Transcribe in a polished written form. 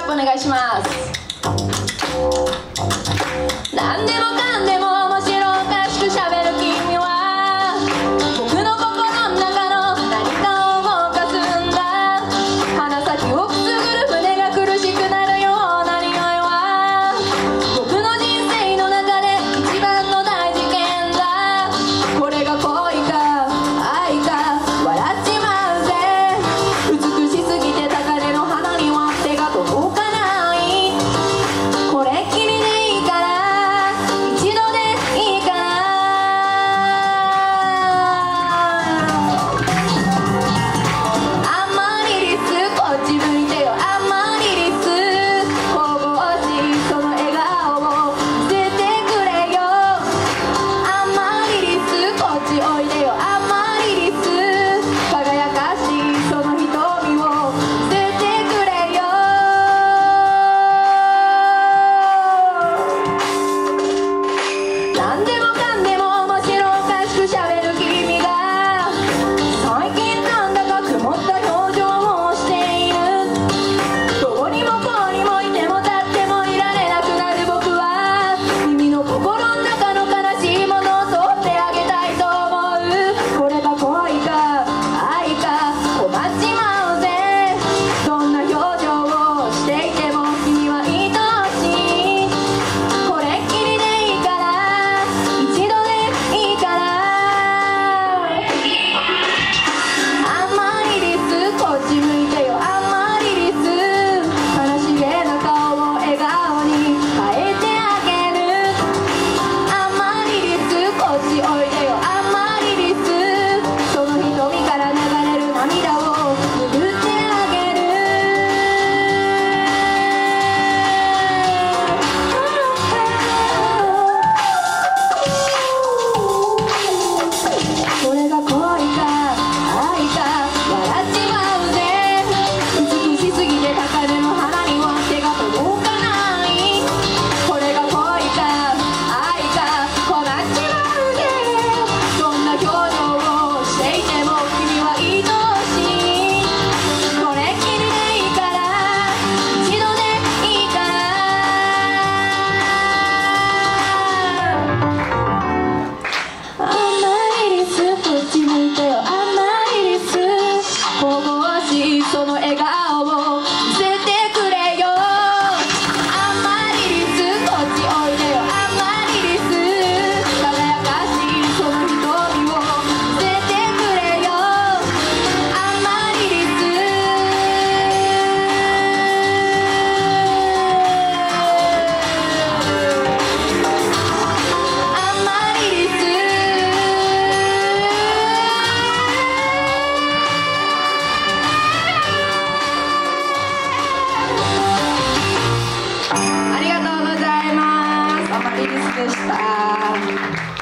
プお願いします。何でもかんでも面白おかしくしゃべる君は僕の心の中の何かを動かすんだ。鼻先をくすぐる胸が苦しくなるような匂いは僕の人生の中で一番の大事件だ。これが恋か愛か笑っちまうぜ。美しすぎて高嶺の花には手が届かない。これっきりでいいから一度でいいから。アマリリスこっち向いてよ。アマリリス神々しいその笑顔を見せてくれよ。アマリリスこっちおいでよ。アマリリス輝かしいその瞳を見せてくれよ。何でもかんでも面白おかしくしゃべる君が最近なんだか曇った表情をしている。どこにもこうにもいても立ってもいられなくなる僕は君の心の中の悲しいものを取ってあげたいと思う。これが恋か愛か困っちまうぜ。どんな表情をしていても君は愛しい。これっきりでいいから一度でいいから。アマリリスこっち向いてよ。アマリリス悲しげな顔を笑顔に変えてあげる。アマリリスこっちおいでよ。アマリリスその瞳から流れる涙を拭ってあげる。これが恋か愛か笑っちまうぜ。美しすぎて高嶺の花には手が届かない。これが恋か愛か困っちまうぜ。どんな表情をしていても君は愛しい。これっきりでいいから一度でいいから。アマリリスこっち向いてよ。アマリリス神々しいその笑顔を見せてくれよ。アマリリスこっちおいでよ。アマリリス輝かしいその瞳を見せてくれよ。アマリリスアマリリス。ありがとうございます。アマリリスでした。